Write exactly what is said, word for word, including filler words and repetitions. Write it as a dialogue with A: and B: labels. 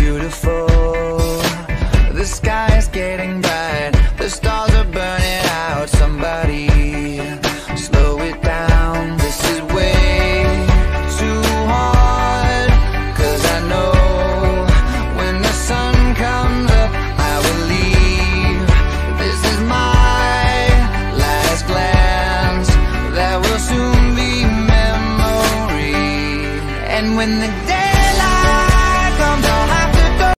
A: beautiful. The sky is getting bright, the stars are burning out. Somebody slow it down, this is way too hard. Cause I know when the sun comes up I will leave. This is my last glance, that will soon be memory. And when the day